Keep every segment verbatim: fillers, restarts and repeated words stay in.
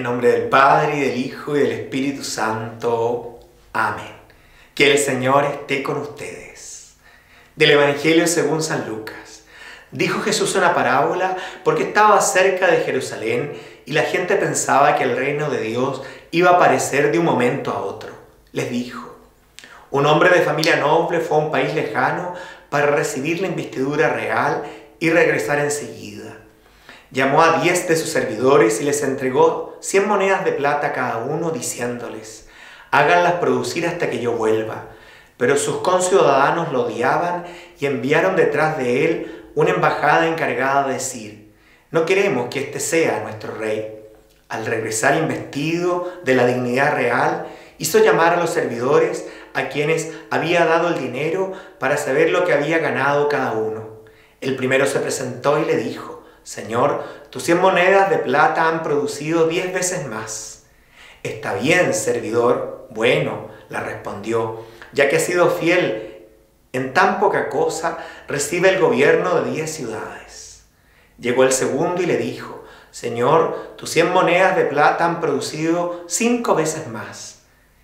nombre del Padre, y del Hijo, y del Espíritu Santo. Amén. Que el Señor esté con ustedes. Del Evangelio según San Lucas. Dijo Jesús una parábola porque estaba cerca de Jerusalén y la gente pensaba que el reino de Dios iba a aparecer de un momento a otro. Les dijo: un hombre de familia noble fue a un país lejano para recibir la investidura real y regresar enseguida. Llamó a diez de sus servidores y les entregó cien monedas de plata cada uno, diciéndoles: háganlas producir hasta que yo vuelva. Pero sus conciudadanos lo odiaban y enviaron detrás de él una embajada encargada de decir: no queremos que este sea nuestro rey. Al regresar investido de la dignidad real, hizo llamar a los servidores a quienes había dado el dinero para saber lo que había ganado cada uno. El primero se presentó y le dijo: Señor, tus cien monedas de plata han producido diez veces más. Está bien, servidor. Bueno, le respondió, ya que has sido fiel en tan poca cosa, recibe el gobierno de diez ciudades. Llegó el segundo y le dijo: Señor, tus cien monedas de plata han producido cinco veces más.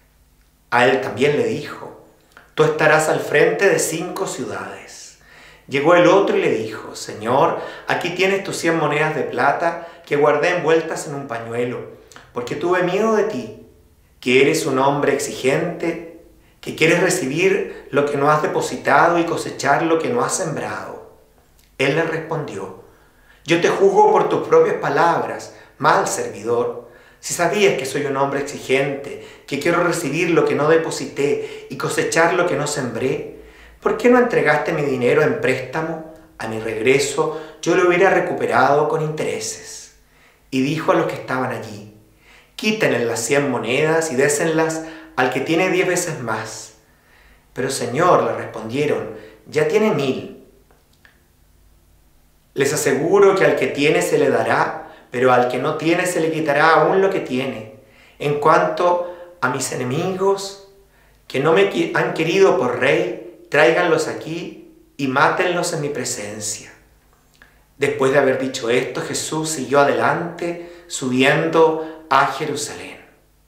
A él también le dijo: tú estarás al frente de cinco ciudades. Llegó el otro y le dijo: Señor, aquí tienes tus cien monedas de plata que guardé envueltas en un pañuelo, porque tuve miedo de ti, que eres un hombre exigente, que quieres recibir lo que no has depositado y cosechar lo que no has sembrado. Él le respondió: yo te juzgo por tus propias palabras, mal servidor. Si sabías que soy un hombre exigente, que quiero recibir lo que no deposité y cosechar lo que no sembré, ¿por qué no entregaste mi dinero en préstamo? A mi regreso yo lo hubiera recuperado con intereses. Y dijo a los que estaban allí: quítenle las cien monedas y désenlas al que tiene diez veces más. Pero Señor, le respondieron, ya tiene mil. Les aseguro que al que tiene se le dará, pero al que no tiene se le quitará aún lo que tiene. En cuanto a mis enemigos, que no me han querido por rey, tráiganlos aquí y mátenlos en mi presencia. Después de haber dicho esto, Jesús siguió adelante, subiendo a Jerusalén.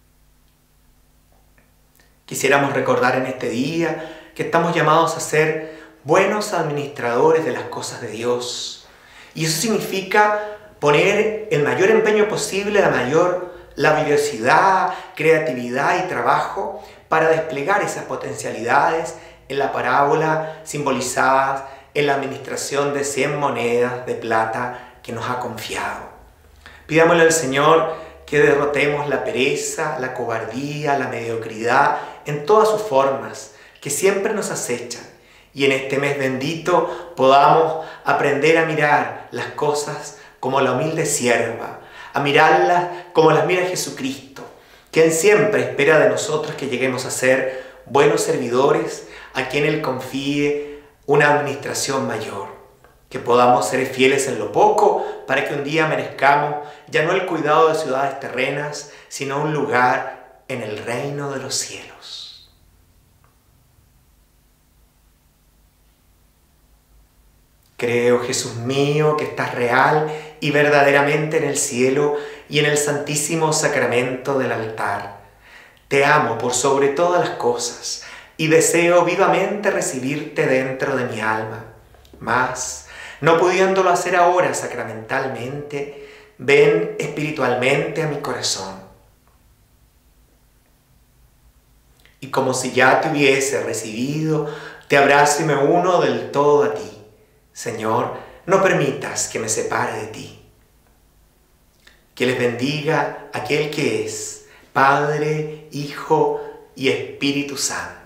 Quisiéramos recordar en este día que estamos llamados a ser buenos administradores de las cosas de Dios. Y eso significa poner el mayor empeño posible, la mayor laboriosidad, creatividad y trabajo para desplegar esas potencialidades en la parábola simbolizadas en la administración de cien monedas de plata que nos ha confiado. Pidámosle al Señor que derrotemos la pereza, la cobardía, la mediocridad en todas sus formas, que siempre nos acechan. Y en este mes bendito podamos aprender a mirar las cosas como la humilde sierva, a mirarlas como las mira Jesucristo, quien siempre espera de nosotros que lleguemos a ser buenos servidores, a quien Él confíe una administración mayor, que podamos ser fieles en lo poco para que un día merezcamos ya no el cuidado de ciudades terrenas, sino un lugar en el reino de los cielos. Creo, Jesús mío, que estás real y verdaderamente en el cielo y en el santísimo sacramento del altar. Te amo por sobre todas las cosas y deseo vivamente recibirte dentro de mi alma. Mas, no pudiéndolo hacer ahora sacramentalmente, ven espiritualmente a mi corazón. Y como si ya te hubiese recibido, te abrazo y me uno del todo a ti. Señor, no permitas que me separe de ti. Que les bendiga aquel que es Padre, Hijo y Espíritu Santo.